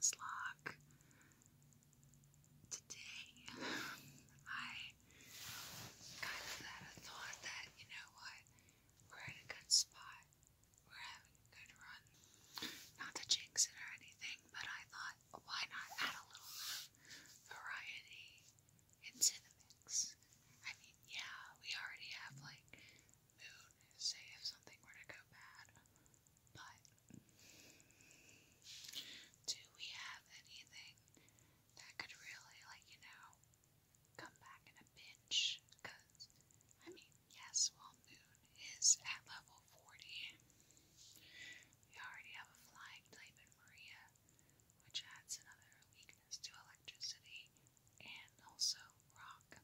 Nuzlocke. Today, I kind of had a thought that, you know what, we're at a good spot. We're having a good run. Not to jinx it or anything, but I thought, why not add a little variety into the mix? I mean, yeah, we already have, like, moon, say if something were to go bad, but do we have anything that could really, like, come back in a pinch? Because, I mean, yes, while moon is at level 40, we already have a flying type in Maria, which adds another weakness to electricity and also rock.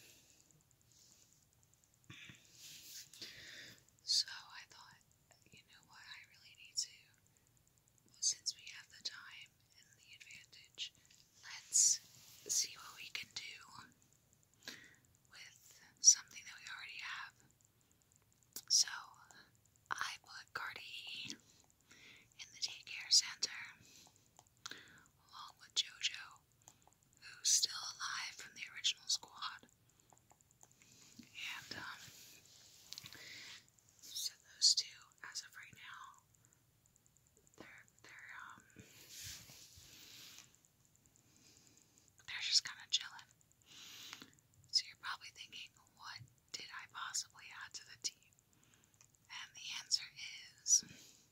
So I thought, you know what, I really need to, since we have the time and the advantage, let's see what we can do with something that we already have. So I put Cardi in the daycare center, along with JoJo, who's still alive from the original squad. And, so those two, as of right now, they're just kind of chilling. So you're probably thinking, what did I possibly add to the team? And the answer is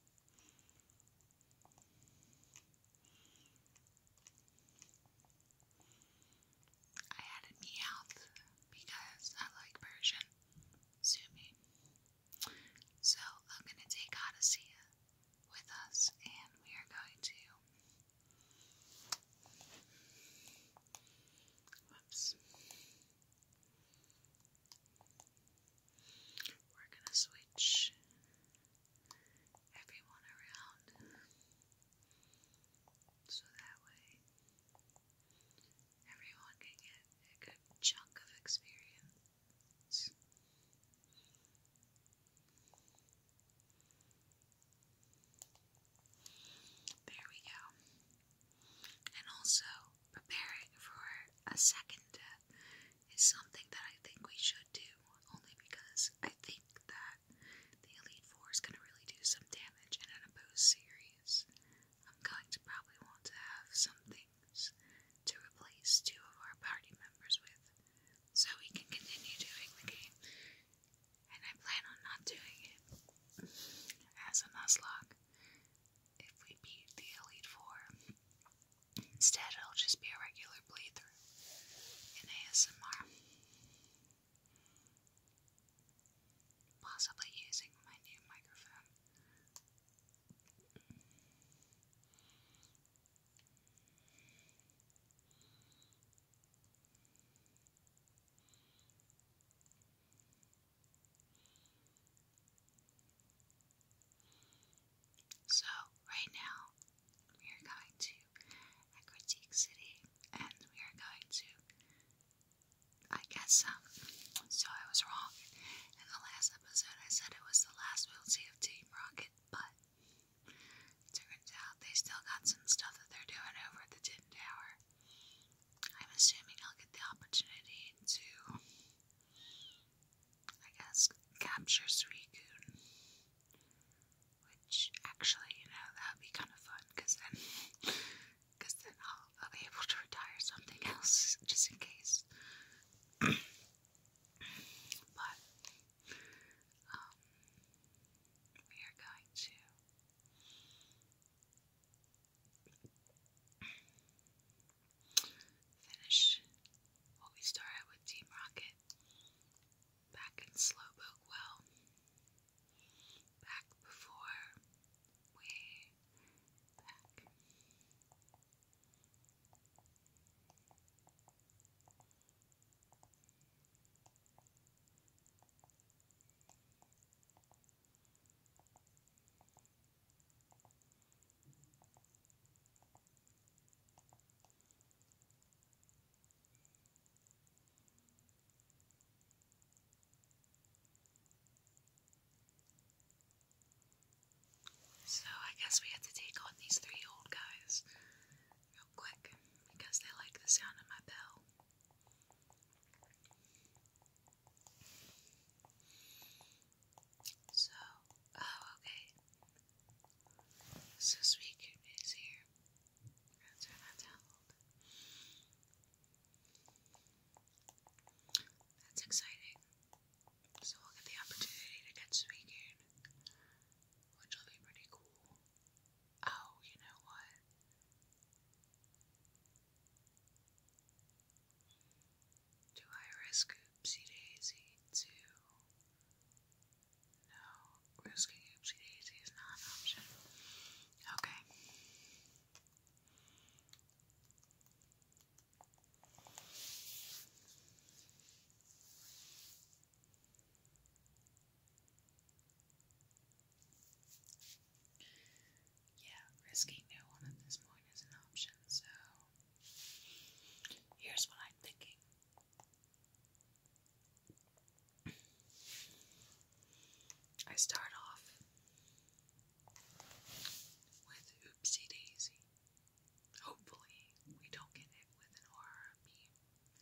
I added Meowth because I like Persian. Sue me. So I'm going to take Odyssey with us, and we are going to we're going to switch everyone around so that way everyone can get a good chunk of experience. There we go. And also, preparing for a second death is something that I think we should do, only because I think that the Elite Four is going to really do some damage in an opposed series. I'm going to probably want to have some things to replace two of our party members with, so we can continue doing the game. And I plan on not doing it as a Nuzlocke if we beat the Elite Four. Instead, it'll just be a regular playthrough in ASMR. Possibly using my new microphone. So, right now, we are going to Critique City, and we are going to, I guess, so I was wrong. In the last episode, I said it was the last we'll see of Team Rocket, but it turns out they still got some stuff that they're doing over at the Tin Tower. I'm assuming I'll get the opportunity to, I guess, capture Suicune, which actually, that would be kind of fun, because then I'll be able to retire something else, just in case. But, we are going to finish what we started with Team Rocket back in Slowpoke Well, back before way back. So I guess we have to take on these three old guys. quick because they like the sound of my bell. So, okay. So Sweet Coon is here. I'm gonna turn that down a little bit. That's exciting. So we'll get the opportunity to get Sweet Coon, which will be pretty cool. Oh, you know what? Do I risk Oopsie Daisy to... No, risking Oopsie Daisy is not an option. Okay. Yeah, risking no one at this point is an option, so here's what I'm thinking. I start off with Oopsie Daisy. Hopefully, we don't get hit with an Aurora beam.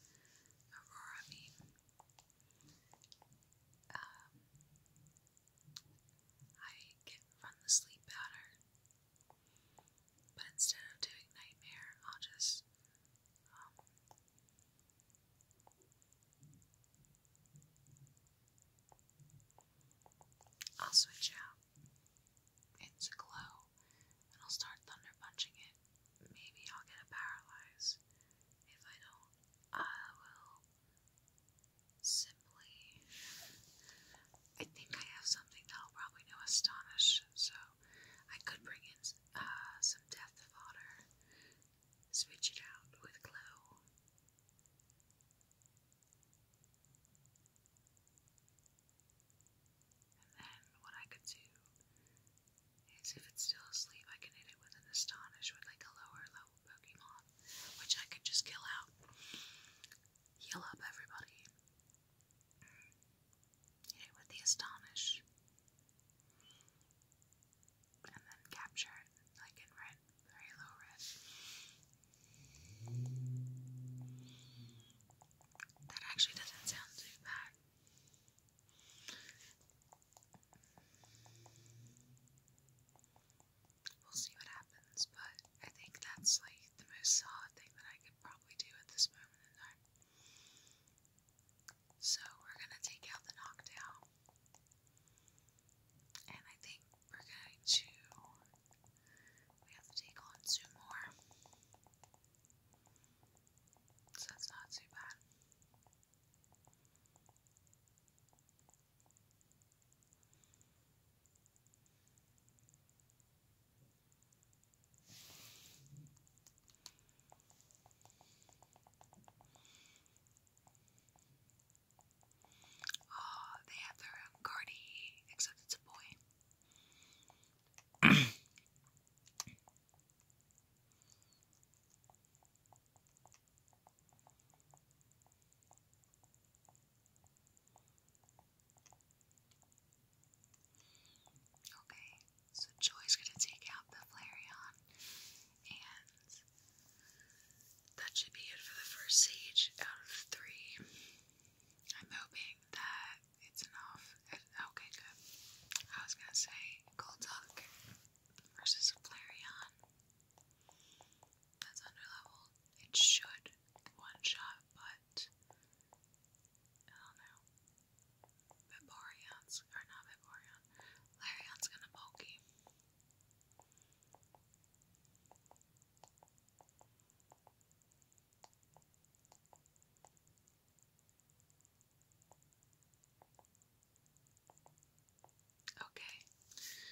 I can run the sleep powder, but instead of doing Nightmare, I'll switch out into Glow, and I'll start Thunder Punching it. Maybe I'll get a Paralyze. If I don't, I will simply... I think I have something that'll probably do Astonish, so I could bring in some Death Fodder, switch it out with Glow. And then what I could do is, if it's still asleep, I can hit it with an Astonish with like a lower level Pokemon, which I could just kill out. Heal up everybody. Hit it with the Astonish. And then capture it, like in red, very low red. That actually doesn't sound too bad. We'll see what happens, but I think that's like the most solid thing that I could probably do at this moment in time. So we're gonna take out the knockdown, and I think we're going to... we have to take on 2 more, so that's not too bad. Oh, they have their own Cardi, except it's a boy. Okay, so Joy's gonna take out the Flareon, and that should be it for the first Sage out of the 3. I'm hoping that it's enough. Okay, good. I was gonna say Golduck versus a Flareon that's underleveled. It should one-shot, but I don't know. Flareon's gonna bulky. Okay,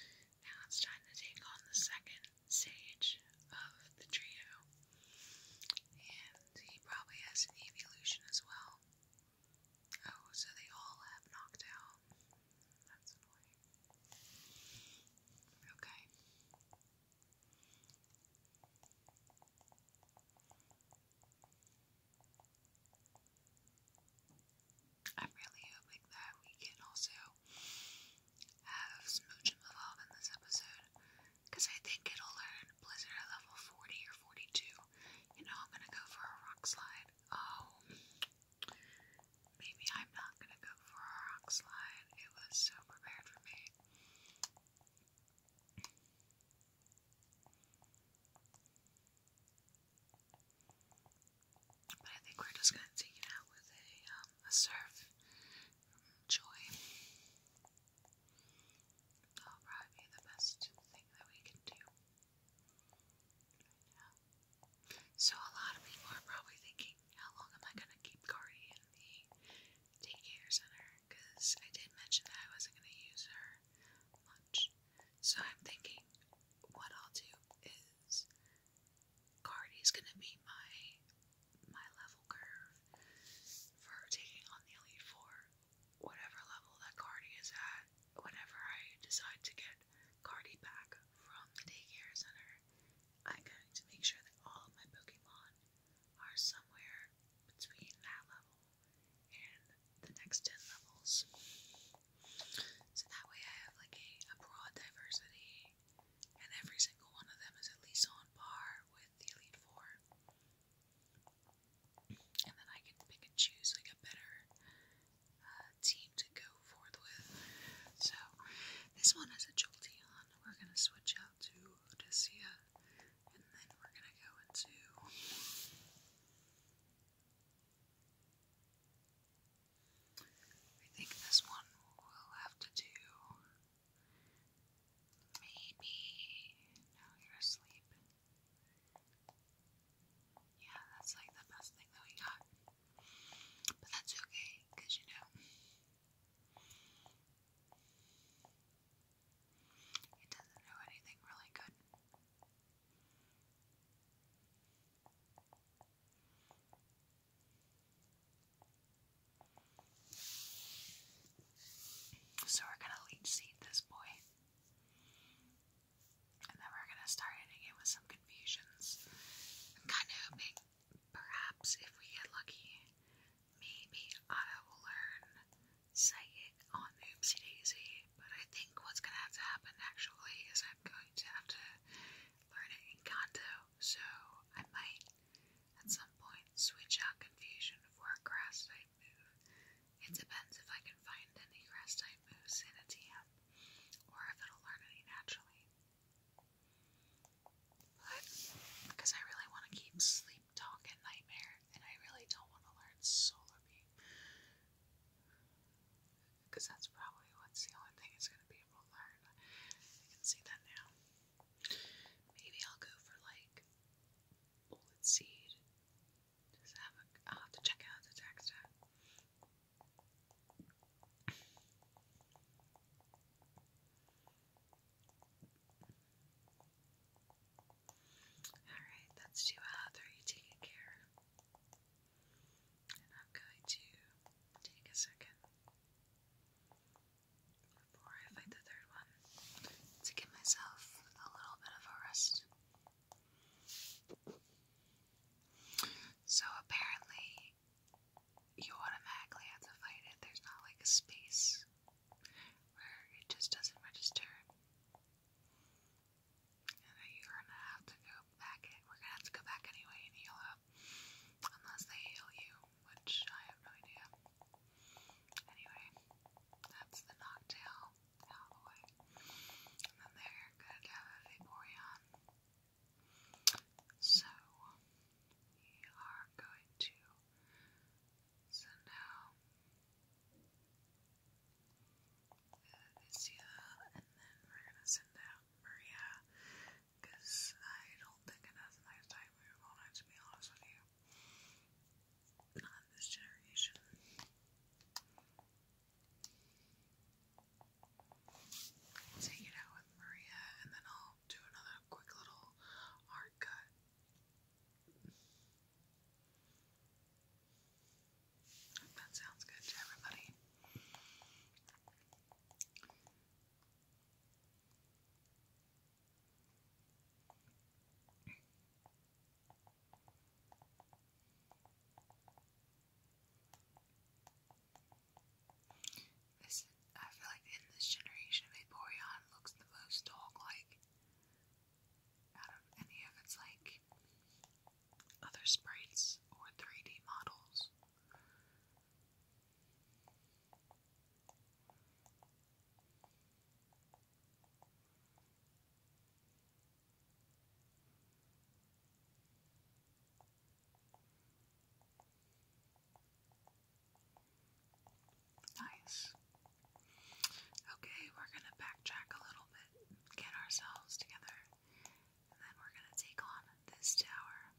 this tower.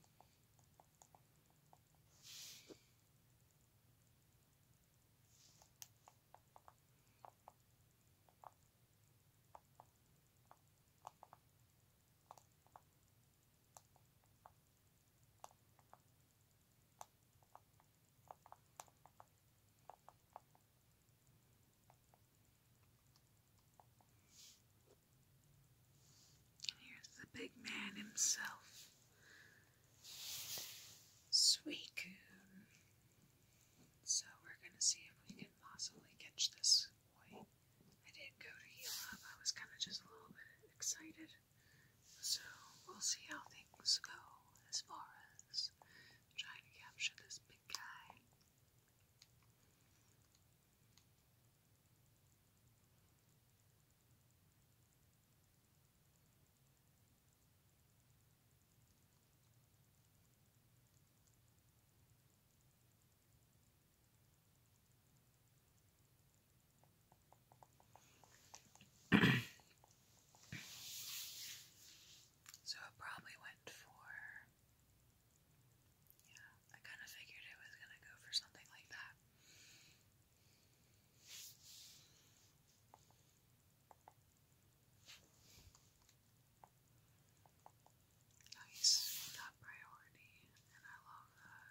And here's the big man himself. Sweet coon. So we're gonna see if we can possibly catch this boy. I didn't go to heal up. I was kind of just a little bit excited. So we'll see how things go as far as trying to capture this big guy. So it probably went for, yeah, I kind of figured it was going to go for something like that. Nice, top priority, and I love that.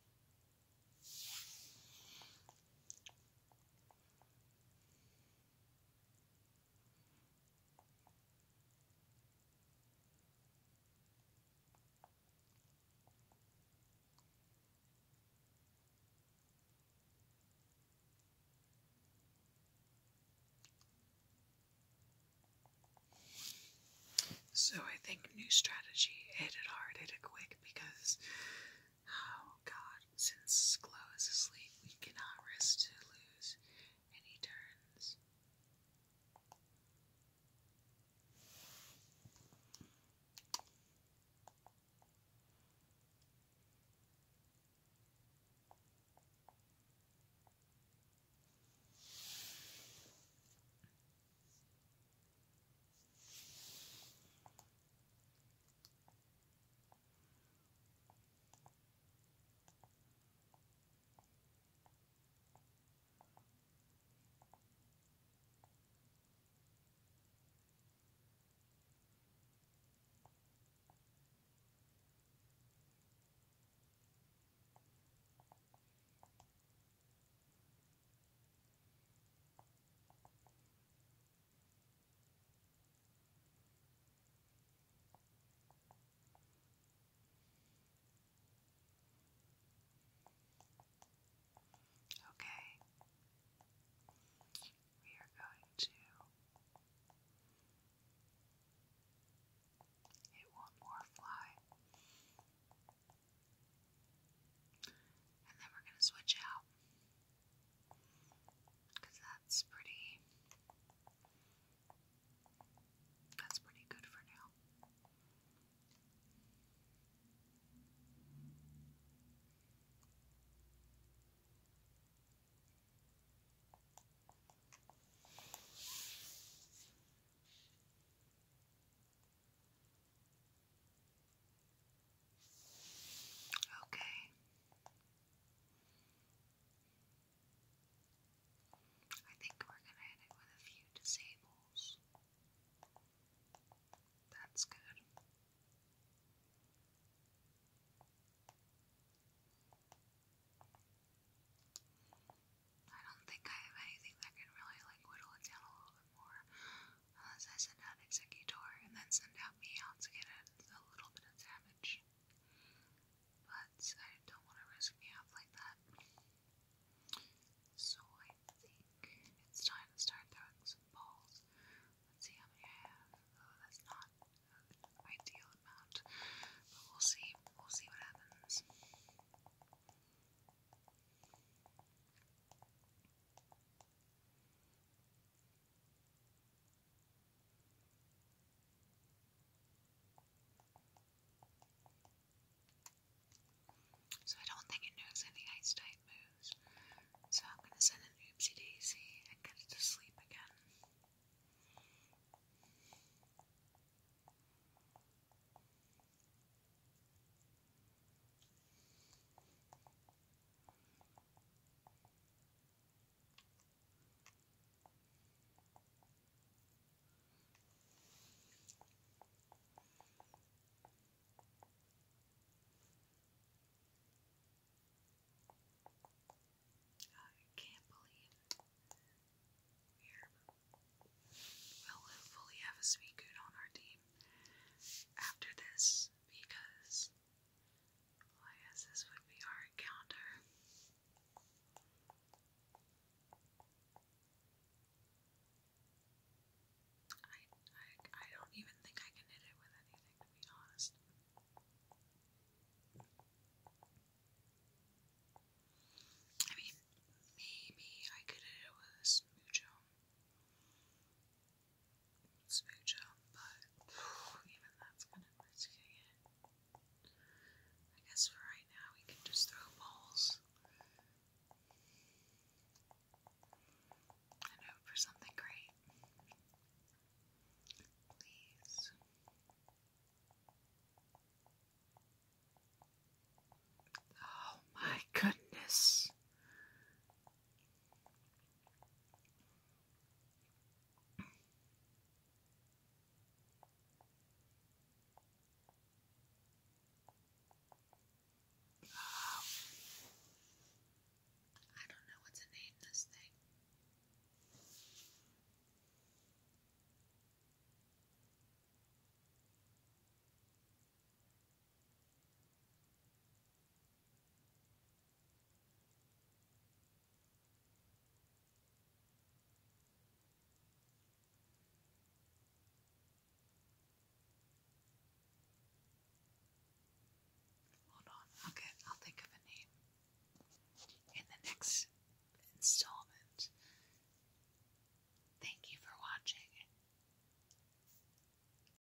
So I think new strategy, hit it hard, hit it quick, because, oh god, since Glow is asleep, we cannot risk to lose any turns. Okay, we are going to hit one more fly, and then we're going to switch out, because that's pretty good for now. Okay. I think we're gonna hit it with a few disables. That's good. I don't think I have anything that can really like whittle it down a little bit more. Unless I send out Executor and then send out me out to get a little bit of damage. But I don't want to risk me out like that. So I think it's time to start throwing some balls. Let's see how many I have. Oh, that's not an ideal amount. But we'll see. We'll see what happens. this week.